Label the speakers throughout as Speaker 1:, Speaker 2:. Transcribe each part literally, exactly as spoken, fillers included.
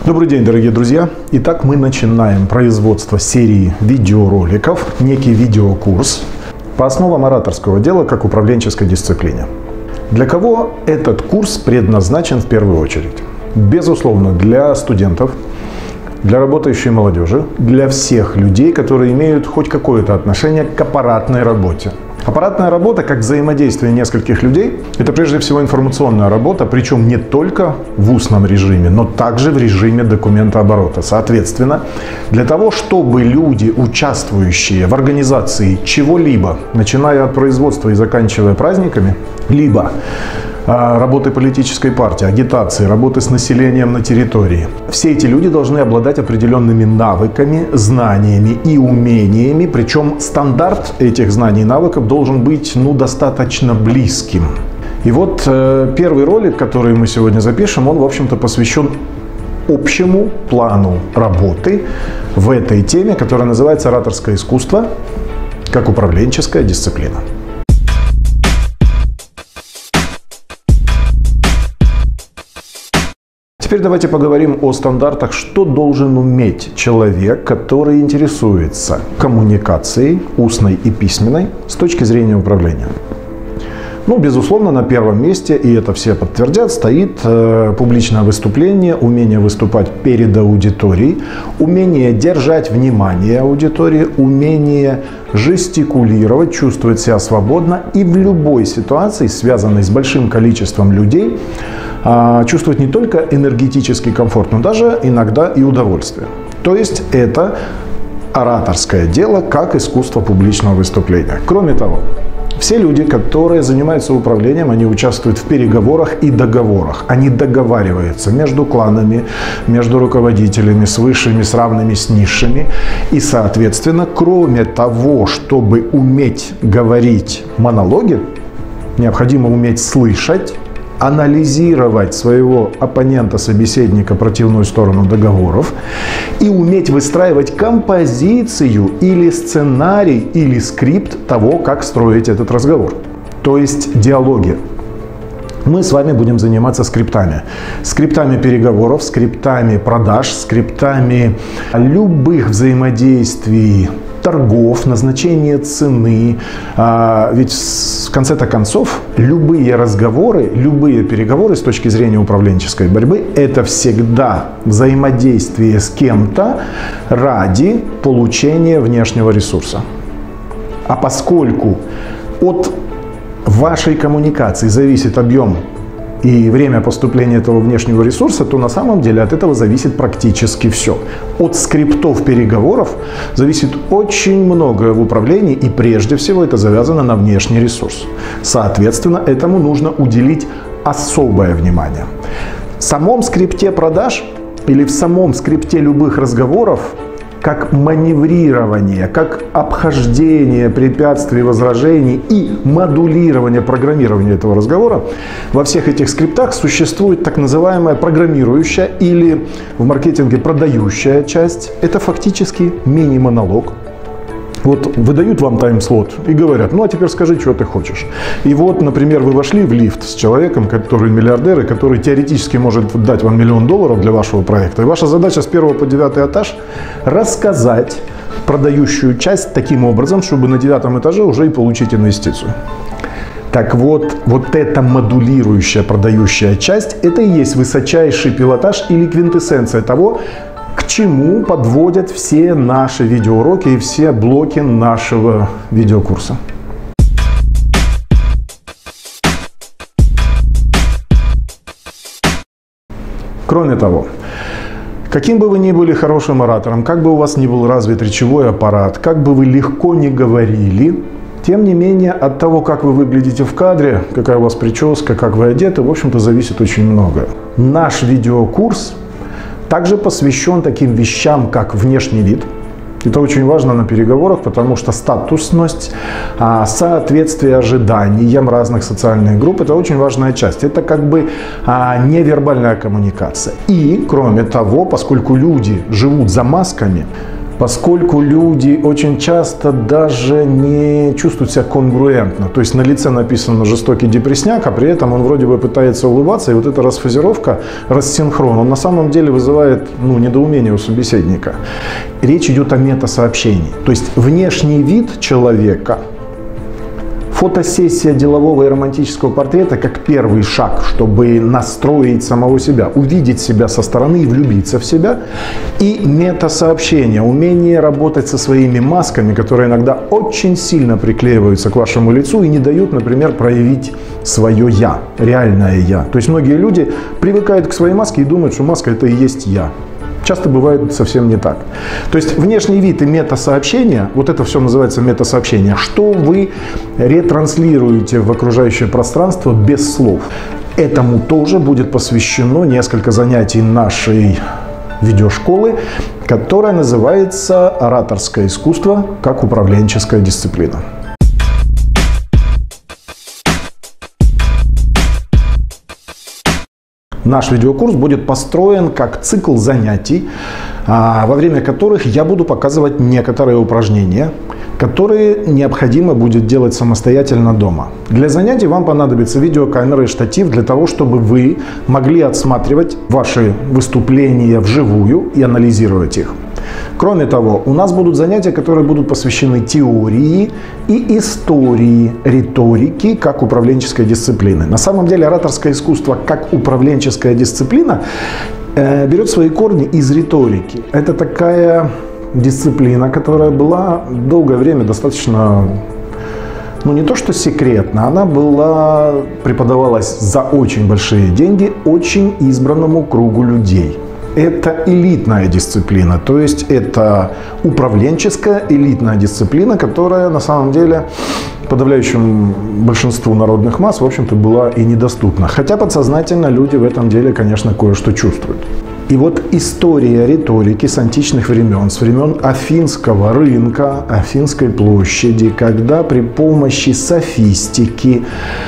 Speaker 1: Добрый день, дорогие друзья! Итак, мы начинаем производство серии видеороликов, некий видеокурс по основам ораторского дела как управленческой дисциплине. Для кого этот курс предназначен в первую очередь? Безусловно, для студентов, для работающей молодежи, для всех людей, которые имеют хоть какое-то отношение к аппаратной работе. Аппаратная работа, как взаимодействие нескольких людей, это прежде всего информационная работа, причем не только в устном режиме, но также в режиме документооборота. Соответственно, для того, чтобы люди, участвующие в организации чего-либо, начиная от производства и заканчивая праздниками, либо работы политической партии, агитации, работы с населением на территории. Все эти люди должны обладать определенными навыками, знаниями и умениями, причем стандарт этих знаний и навыков должен быть ну, достаточно близким. И вот э, первый ролик, который мы сегодня запишем, он, в общем-то, посвящен общему плану работы в этой теме, которая называется «Ораторское искусство как управленческая дисциплина». Теперь давайте поговорим о стандартах, что должен уметь человек, который интересуется коммуникацией, устной и письменной, с точки зрения управления. Ну, безусловно, на первом месте, и это все подтвердят, стоит э, публичное выступление, умение выступать перед аудиторией, умение держать внимание аудитории, умение жестикулировать, чувствовать себя свободно и в любой ситуации, связанной с большим количеством людей, э, чувствовать не только энергетический комфорт, но даже иногда и удовольствие. То есть это ораторское дело как искусство публичного выступления. Кроме того, все люди, которые занимаются управлением, они участвуют в переговорах и договорах. Они договариваются между кланами, между руководителями, с высшими, с равными, с низшими. И, соответственно, кроме того, чтобы уметь говорить монологи, необходимо уметь слышать, анализировать своего оппонента, собеседника, противную сторону договоров и уметь выстраивать композицию или сценарий, или скрипт того, как строить этот разговор. То есть диалоги. Мы с вами будем заниматься скриптами. Скриптами переговоров, скриптами продаж, скриптами любых взаимодействий, торгов, назначения цены. А, ведь в конце-то концов любые разговоры, любые переговоры с точки зрения управленческой борьбы – это всегда взаимодействие с кем-то ради получения внешнего ресурса. А поскольку от вашей коммуникации зависит объем и время поступления этого внешнего ресурса, то на самом деле от этого зависит практически все. От скриптов переговоров зависит очень многое в управлении, и прежде всего это завязано на внешний ресурс. Соответственно, этому нужно уделить особое внимание. В самом скрипте продаж или в самом скрипте любых разговоров как маневрирование, как обхождение препятствий, возражений и модулирование программирования этого разговора, во всех этих скриптах существует так называемая программирующая или в маркетинге продающая часть. Это фактически мини-монолог. Вот выдают вам тайм-слот и говорят: ну а теперь скажи, что ты хочешь. И вот, например, вы вошли в лифт с человеком, который миллиардер, и который теоретически может дать вам миллион долларов для вашего проекта. И ваша задача с первого по девятый этаж рассказать продающую часть таким образом, чтобы на девятом этаже уже и получить инвестицию. Так вот, вот эта модулирующая продающая часть, это и есть высочайший пилотаж или квинтэссенция того, к чему подводят все наши видеоуроки и все блоки нашего видеокурса. Кроме того, каким бы вы ни были хорошим оратором, как бы у вас ни был развит речевой аппарат, как бы вы легко ни говорили, тем не менее от того, как вы выглядите в кадре, какая у вас прическа, как вы одеты, в общем-то зависит очень многое. Наш видеокурс также посвящен таким вещам, как внешний вид. Это очень важно на переговорах, потому что статусность, соответствие ожиданиям разных социальных групп – это очень важная часть. Это как бы невербальная коммуникация. И, кроме того, поскольку люди живут за масками, поскольку люди очень часто даже не чувствуют себя конгруентно. То есть на лице написано «жестокий депресняк», а при этом он вроде бы пытается улыбаться, и вот эта расфазировка, рассинхрон, он на самом деле вызывает ну, недоумение у собеседника. Речь идет о метасообщении. То есть внешний вид человека, фотосессия делового и романтического портрета как первый шаг, чтобы настроить самого себя, увидеть себя со стороны и влюбиться в себя. И метасообщение, умение работать со своими масками, которые иногда очень сильно приклеиваются к вашему лицу и не дают, например, проявить свое «я», реальное «я». То есть многие люди привыкают к своей маске и думают, что маска – это и есть «я». Часто бывает совсем не так. То есть внешний вид и метасообщение, вот это все называется метасообщение, что вы ретранслируете в окружающее пространство без слов. Этому тоже будет посвящено несколько занятий нашей видеошколы, которая называется «Ораторское искусство как управленческая дисциплина». Наш видеокурс будет построен как цикл занятий, во время которых я буду показывать некоторые упражнения, которые необходимо будет делать самостоятельно дома. Для занятий вам понадобится видеокамера и штатив для того, чтобы вы могли отсматривать ваши выступления вживую и анализировать их. Кроме того, у нас будут занятия, которые будут посвящены теории и истории риторики как управленческой дисциплины. На самом деле ораторское искусство как управленческая дисциплина э, берет свои корни из риторики. Это такая дисциплина, которая была долгое время достаточно, ну не то что секретно, она была, преподавалась за очень большие деньги очень избранному кругу людей. Это элитная дисциплина, то есть это управленческая элитная дисциплина, которая на самом деле подавляющему большинству народных масс, в общем-то, была и недоступна. Хотя подсознательно люди в этом деле, конечно, кое-что чувствуют. И вот история риторики с античных времен, с времен Афинского рынка, Афинской площади, когда при помощи софистики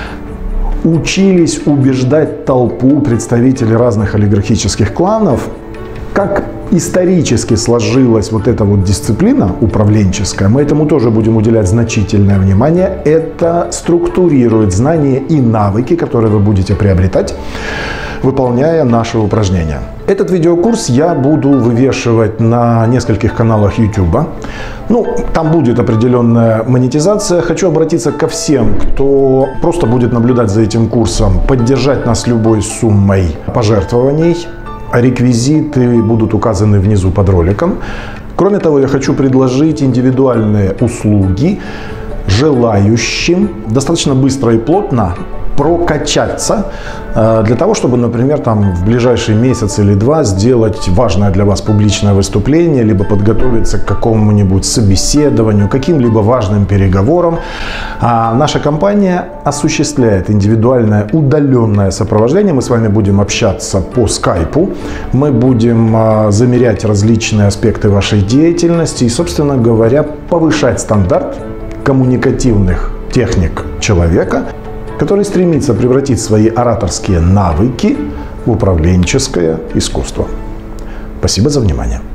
Speaker 1: учились убеждать толпу представителей разных олигархических кланов, как исторически сложилась вот эта вот дисциплина управленческая, мы этому тоже будем уделять значительное внимание. Это структурирует знания и навыки, которые вы будете приобретать, выполняя наши упражнения. Этот видеокурс я буду вывешивать на нескольких каналах YouTube. Ну, там будет определенная монетизация. Хочу обратиться ко всем, кто просто будет наблюдать за этим курсом, поддержать нас любой суммой пожертвований. Реквизиты будут указаны внизу под роликом. Кроме того, я хочу предложить индивидуальные услуги желающим достаточно быстро и плотно прокачаться для того, чтобы, например, там, в ближайший месяц или два сделать важное для вас публичное выступление, либо подготовиться к какому-нибудь собеседованию, каким-либо важным переговорам. А наша компания осуществляет индивидуальное удаленное сопровождение. Мы с вами будем общаться по скайпу, мы будем замерять различные аспекты вашей деятельности и, собственно говоря, повышать стандарт коммуникативных техник человека, который стремится превратить свои ораторские навыки в управленческое искусство. Спасибо за внимание.